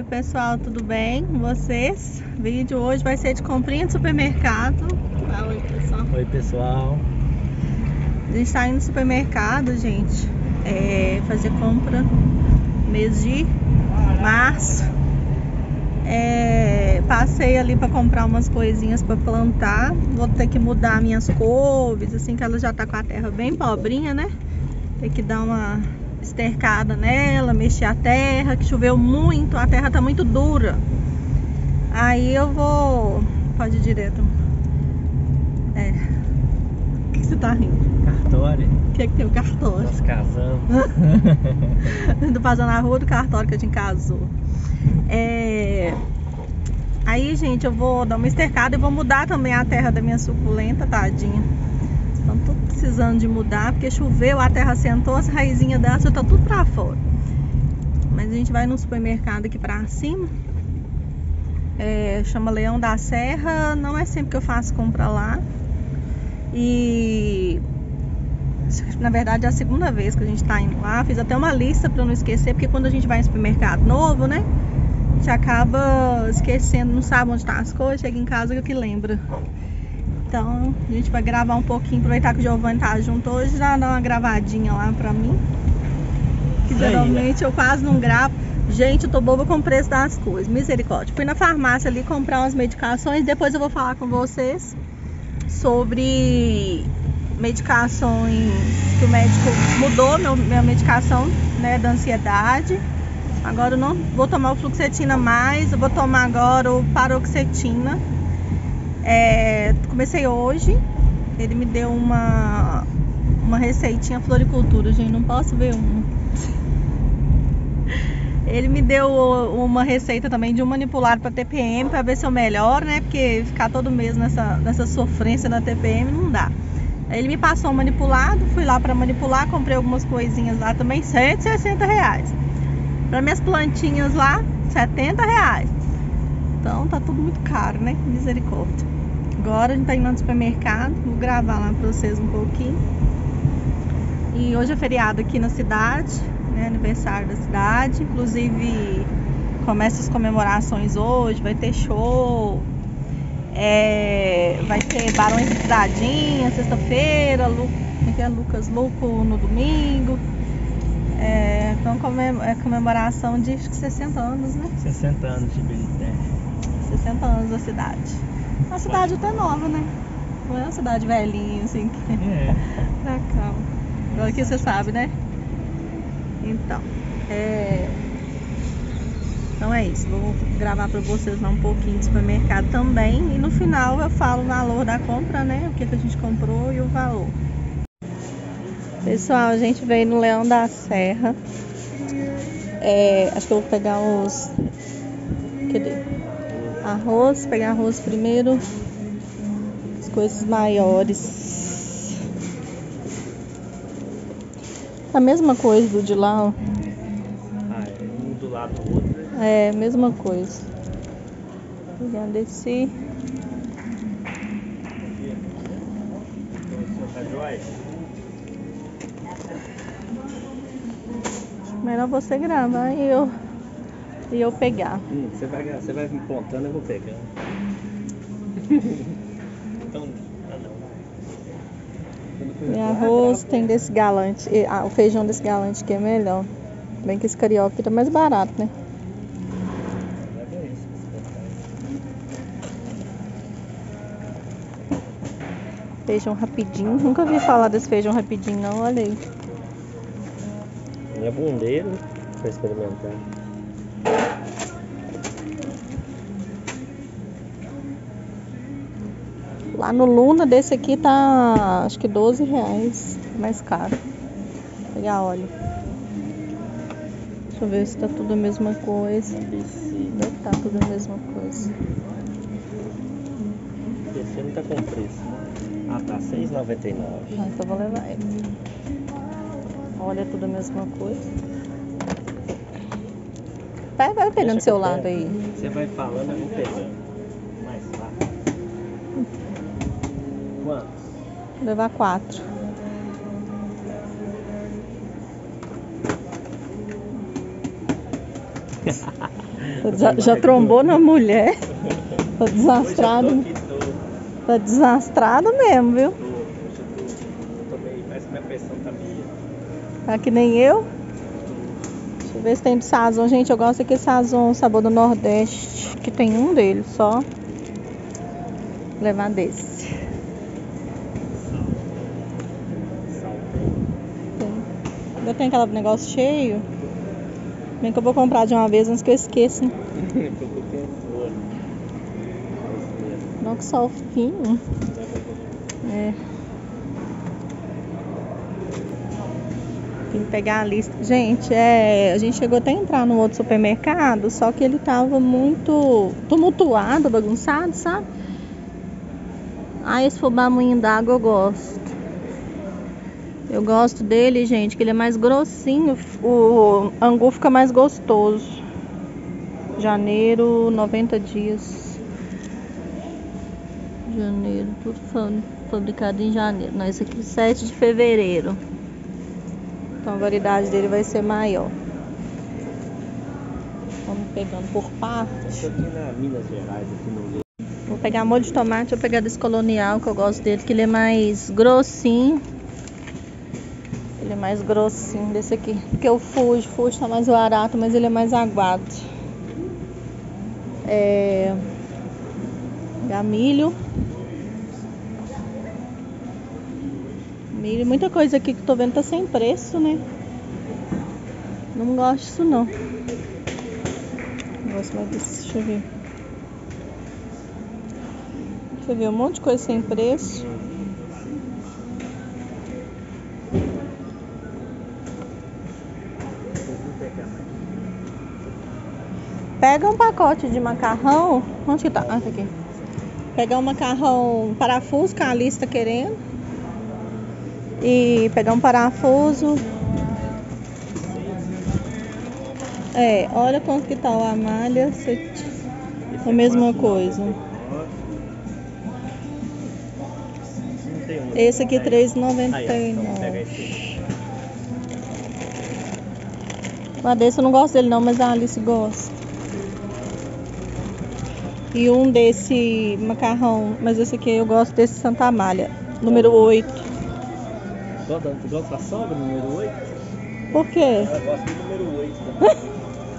pessoal, tudo bem com vocês? O vídeo hoje vai ser de comprinha de supermercado. Oi pessoal. Oi pessoal. A gente tá indo no supermercado, gente, fazer compra mês de março. Passei ali para comprar umas coisinhas para plantar. Vou ter que mudar minhas couves, assim, que ela já tá com a terra bem pobrinha, né? Tem que dar uma estercada nela, mexer a terra, que choveu muito, a terra tá muito dura. Aí eu vou... Pode ir direto. O que você tá rindo? Cartório. O que é que tem o cartório? Nós casamos. Tô passando na rua do cartório que a gente casou. Aí, gente, eu vou dar uma estercada e vou mudar também a terra da minha suculenta, tadinha. Então, tô precisando de mudar, porque choveu, a terra sentou, as raizinhas dela já tá tudo pra fora. Mas a gente vai no supermercado aqui pra cima. Chama Leão da Serra. Não é sempre que eu faço compra lá. E... na verdade é a segunda vez que a gente tá indo lá. Fiz até uma lista pra não esquecer, porque quando a gente vai em supermercado novo, né, a gente acaba esquecendo, não sabe onde tá as coisas, chega em casa e o que lembra. Então a gente vai gravar um pouquinho, aproveitar que o Giovanni tá junto hoje, já dar uma gravadinha lá pra mim, que geralmente eu quase não gravo. Gente, eu tô boba com o preço das coisas, misericórdia. Fui na farmácia ali comprar umas medicações, depois eu vou falar com vocês sobre medicações que o médico mudou minha medicação, né, da ansiedade. Agora eu não vou tomar o fluoxetina mais, eu vou tomar agora o paroxetina. Comecei hoje. Ele me deu uma receitinha floricultura, gente, não posso ver uma. Ele me deu uma receita também de um manipulado para TPM, para ver se eu melhoro, né? Porque ficar todo mês nessa sofrência na TPM não dá. Aí ele me passou um manipulado, fui lá para manipular, comprei algumas coisinhas lá também, R$160. Para minhas plantinhas lá, R$70. Então tá tudo muito caro, né? Misericórdia. Agora a gente tá indo no supermercado, vou gravar lá para vocês um pouquinho. E hoje é feriado aqui na cidade, né? Aniversário da cidade. Inclusive começa as comemorações hoje, vai ter show. Vai ter Barões de Pisadinha sexta-feira, Lucas Luco no domingo. Então comemoração de 60 anos, né? 60 anos de Belité. 60 anos da cidade. Uma cidade até nova, né? Não é uma cidade velhinha, assim. Pra cá. Agora aqui você sabe, né? Então, então é isso. Vou gravar pra vocês lá um pouquinho de supermercado também. E no final eu falo o valor da compra, né? O que a gente comprou e o valor. Pessoal, a gente veio no Leão da Serra. Acho que eu vou pegar os... Cadê? Arroz. Pegar arroz primeiro. As coisas maiores. A mesma coisa do de lá, ó. Um do lado do outro. Mesma coisa. Já desci. Melhor você gravar e eu pegar. Você vai me contando, eu vou pegando. Então, E arroz tem desse galante. O feijão desse galante que é melhor. Bem que esse carioca aqui tá mais barato, né? Feijão rapidinho. Nunca vi falar desse feijão rapidinho, não. Olha aí. É bundeiro pra experimentar. Lá no Luna desse aqui tá, acho que R$12. Mais caro. Vou pegar óleo. Deixa eu ver se tá tudo a mesma coisa. Deve tá tudo a mesma coisa. Esse não tá com preço. Ah, tá R$6,99. Então vou levar ele. Olha, tudo a mesma coisa. Vai pegando do seu lado aí. Você vai falando, eu vou pegando. Mais fácil. Quantos? Vou levar 4. Já trombou na mulher. Tá desastrado. Tá desastrado mesmo, viu? Parece que minha pressão tá meio. Tá que nem eu. Deixa eu ver se tem de Sazon. Gente, eu gosto daquele Sazon sabor do Nordeste. Que tem um deles só. Vou levar desse. Eu tenho aquele negócio cheio. Bem que eu vou comprar de uma vez antes que eu esqueça. Não, que só o fino. É. Tem que pegar a lista. Gente, a gente chegou até a entrar no outro supermercado, só que ele tava muito tumultuado, bagunçado, sabe? Ah, esse fubá moinho d'água eu gosto. Eu gosto dele, gente, que ele é mais grossinho. O angu fica mais gostoso. Janeiro, 90 dias. Janeiro, tudo fabricado em janeiro. Não, esse aqui é 7 de fevereiro. Então a variedade dele vai ser maior. Vamos pegando por parte. Aqui na Minas Gerais, aqui no... Vou pegar molho de tomate, vou pegar desse colonial, que eu gosto dele, que ele é mais grossinho. Ele é mais grossinho desse aqui. Porque o Fuji tá mais barato, mas ele é mais aguado. Milho. Milho, muita coisa aqui que eu tô vendo tá sem preço, né? Não gosto disso não. Gosto mais disso, deixa eu ver. Você vê um monte de coisa sem preço. Pega um pacote de macarrão. Onde que tá? Ah, tá aqui. Pegar um macarrão parafuso que a Alice tá querendo. E pegar um parafuso. Olha quanto que tá o Amália. A mesma coisa. Esse aqui R$3,99. Mas desse eu não gosto dele não, mas a Alice gosta. E um desse macarrão, mas esse aqui eu gosto desse Santa Amália, número 8. Tu gosta da sogra, número 8? Por quê? Ela gosta do número 8 também.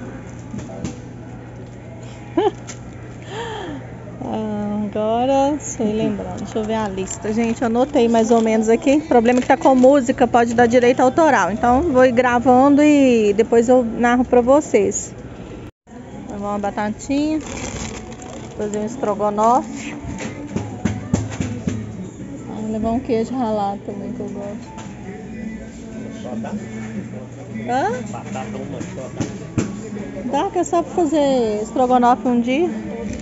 Agora, sei lembrando, deixa eu ver a lista. Gente, eu anotei mais ou menos aqui. O problema é que tá com música, pode dar direito autoral. Então, vou ir gravando e depois eu narro pra vocês. Vou levar uma batatinha. Fazer um estrogonofe. Vou levar um queijo ralado também, que eu gosto. Só dá? Hã? Batata uma só dá? Dá, que é só pra fazer estrogonofe um dia.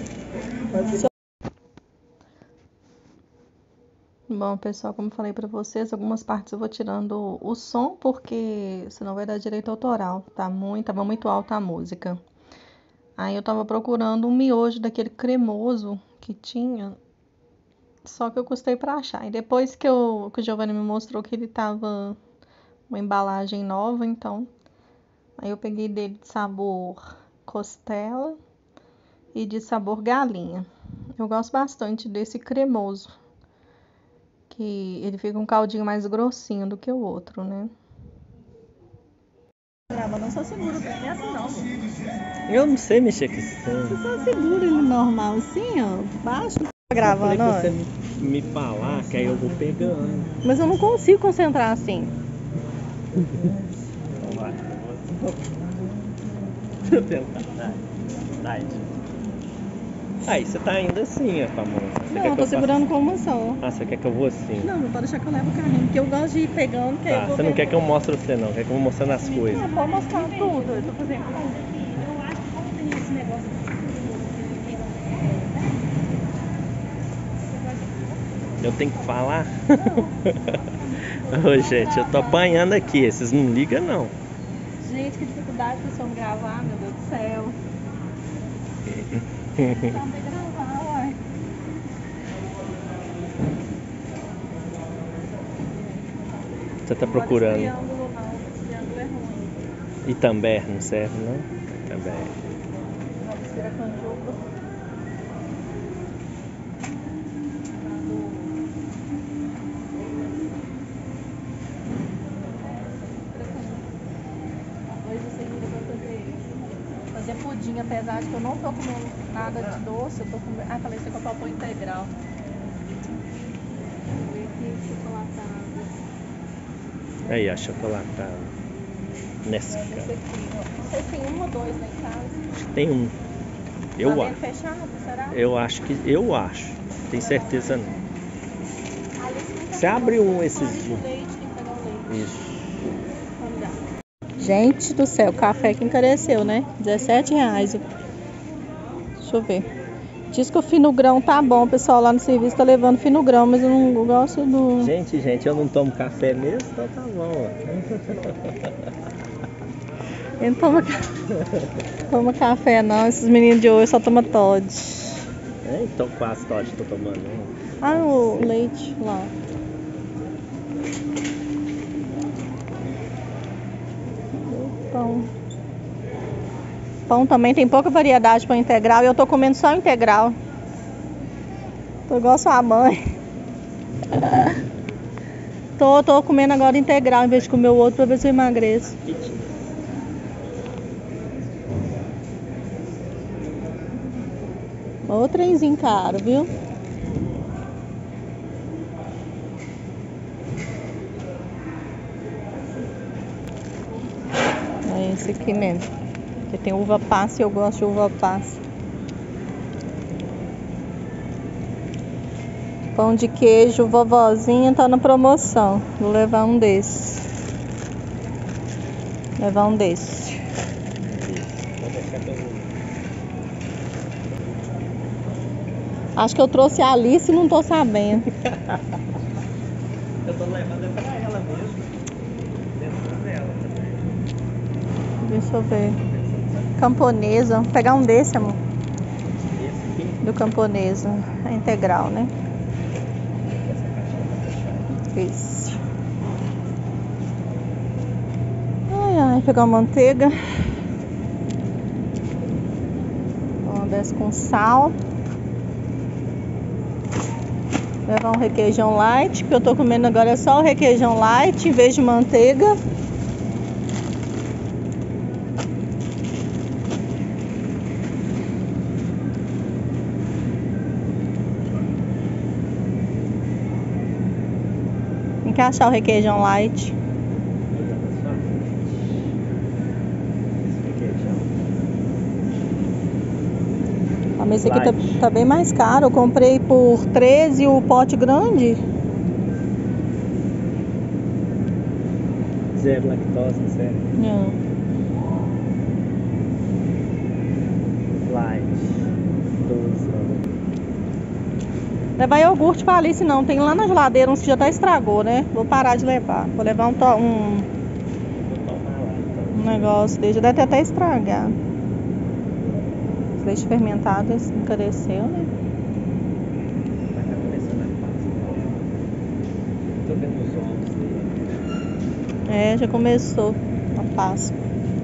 Bom, pessoal, como falei pra vocês, algumas partes eu vou tirando o som, porque senão vai dar direito autoral. Tava muito alta a música. Aí eu tava procurando um miojo daquele cremoso que tinha, só que eu custei pra achar. E depois que o Giovanni me mostrou que ele tava uma embalagem nova, então aí eu peguei dele de sabor costela e de sabor galinha. Eu gosto bastante desse cremoso, que ele fica um caldinho mais grossinho do que o outro, né? Não só segura bem assim não. Eu não sei mexer com esse som. Você só segura ele normal assim, ó, baixo. Tá gravando, ó. Você me falar, que aí eu vou pegando. Mas eu não consigo concentrar assim. Vai. Deixa eu tentar. Vai. Aí, você tá indo assim, ó, famosa. Não, eu tô segurando com uma só. Ah, você quer que eu vou assim? Não pode deixar que eu levo o carrinho, porque eu gosto de ir pegando. Que Tá, você não quer que eu mostre você não, quer que eu vou mostrando as coisas. Não, pode mostrar tudo, eu tô fazendo tudo. Eu tenho que falar? Ô, gente, eu tô apanhando aqui, vocês não ligam não. Gente, que dificuldade pra eu gravar, meu Deus do céu. Você tá procurando? Esse triângulo é ruim. E também não serve, não? Também. gordinha, apesar de que eu não tô comendo nada de doce, eu tô comendo... Ah, falei, você comprou pão integral. Vou ver aqui, chocolatado. Aí, a chocolatada. Nessa Esse aqui. Não sei se tem um ou dois lá em casa. Acho que tem um. Eu Tá acho. bem fechado, será? Eu acho que. Eu acho. Tenho certeza não. Ali tem Você abre um esses leite, dias. tem que pegar o leite. Isso. Vamos dar. Gente do céu, café que encareceu, né? R$17. Deixa eu ver. Diz que o fino grão tá bom, o pessoal lá no serviço tá levando fino grão, mas eu não gosto do... Gente, eu não tomo café mesmo, então tá bom. Ele não toma café não, esses meninos de hoje só tomam Toddy. Então quase Toddy tô tomando. Ah, o leite lá. Pão também tem pouca variedade para integral e eu tô comendo só integral. Tô igual sua mãe. Tô comendo agora integral em vez de comer o outro pra ver se eu emagreço. Ô trenzinho caro, viu? É esse aqui mesmo. Porque tem uva passa e eu gosto de uva passa. Pão de queijo vovozinha tá na promoção. Vou levar um desse. Levar um desse. Acho que eu trouxe a Alice e não tô sabendo. Eu tô levando é pra ela mesmo. Dentro dela também. Deixa eu ver. Camponesa. Vou pegar um desse, amor. Esse aqui? Do camponesa. É integral, né? Isso. Ai, pegar uma manteiga. Uma dessa com sal. Levar um requeijão light, que eu tô comendo agora é só o requeijão light em vez de manteiga. Tem que achar o requeijão light. Mas esse aqui tá bem mais caro. Eu comprei por 13 o pote grande. Zero lactose, zero. Não. Light. 12. Levar iogurte pra Alice não. Tem lá na geladeira uns que já até estragou, né? Vou parar de levar. Vou levar um negócio dele. Já deve ter até estragado. Leite fermentado encareceu, né? Tá começando a Páscoa. Tô vendo os ovos dele. É, já começou a Páscoa.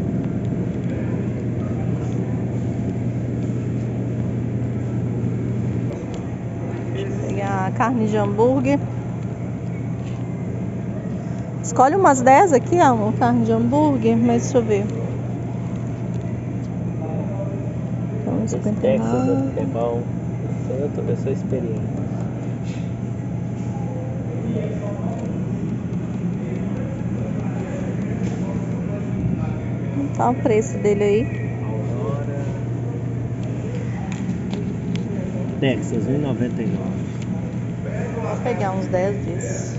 Vou pegar a carne de hambúrguer. Escolhe umas 10 aqui, amor, carne de hambúrguer, mas deixa eu ver. Esse Texas é bom. Eu sou experiente. Tá o preço dele aí. Aurora. Texas, R$1,99. Vou pegar uns 10 desses.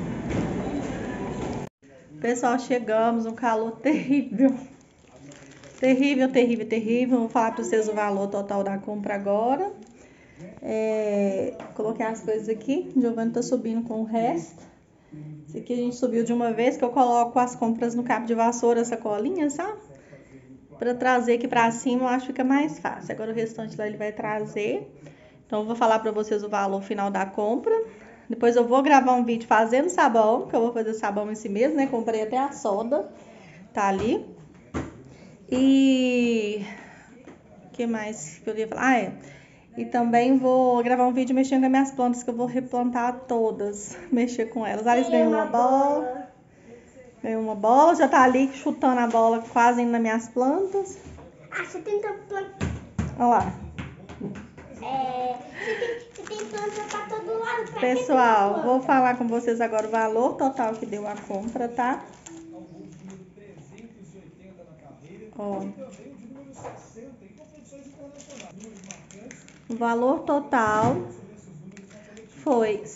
Pessoal, chegamos, um calor terrível. Terrível, terrível, terrível. Vou falar para vocês o valor total da compra agora. Coloquei as coisas aqui. O Giovanni tá subindo com o resto. Esse aqui a gente subiu de uma vez, que eu coloco as compras no cabo de vassoura, sacolinha, sabe? Pra trazer aqui pra cima, eu acho que fica mais fácil. Agora o restante lá ele vai trazer. Então eu vou falar pra vocês o valor final da compra. Depois eu vou gravar um vídeo fazendo sabão, que eu vou fazer sabão esse mês, né? Comprei até a soda. Tá ali. E o que mais que eu ia falar? E também vou gravar um vídeo mexendo com as minhas plantas, que eu vou replantar todas, mexer com elas. A Alice ganhou uma bola. Ganhou uma bola, já tá ali chutando a bola, quase indo nas minhas plantas. Você tem planta. Olha lá. Você tem planta pra todo lado. Pra Pessoal, vou falar com vocês agora o valor total que deu a compra, tá? Ó. O valor total foi R$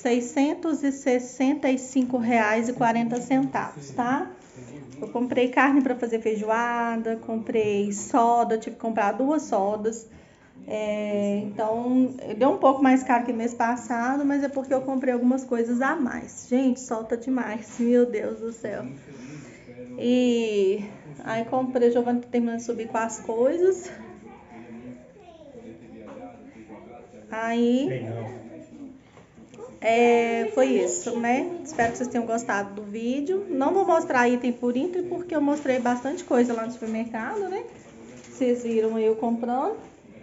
665,40, tá? Eu comprei carne para fazer feijoada, comprei soda, tive que comprar 2 sodas. Então, deu um pouco mais caro que mês passado, mas é porque eu comprei algumas coisas a mais. Gente, solta demais, meu Deus do céu. E aí comprei, o Giovanni tá terminando de subir com as coisas. Aí, foi isso, né? Espero que vocês tenham gostado do vídeo. Não vou mostrar item por item, porque eu mostrei bastante coisa lá no supermercado, né? Vocês viram eu comprando.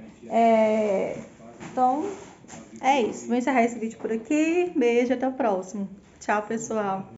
Então, é isso. Vou encerrar esse vídeo por aqui. Beijo, até o próximo. Tchau, pessoal.